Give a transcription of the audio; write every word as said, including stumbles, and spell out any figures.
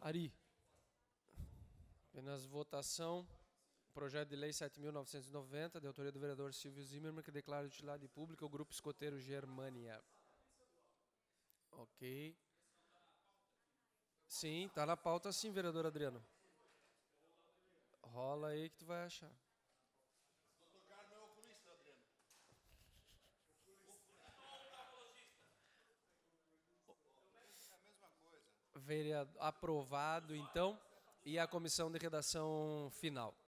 Ari. Apenas votação. Projeto de lei sete mil novecentos e noventa, de autoria do vereador Silvio Zimmermann, que declara de utilidade pública o Grupo Escoteiro Germânia. Ok. Sim, tá na pauta sim, vereador Adriano. Rola aí que tu vai achar. doutor Carmo é oculista, Adriano. É a mesma coisa. Vereador, aprovado, então. E a comissão de redação final.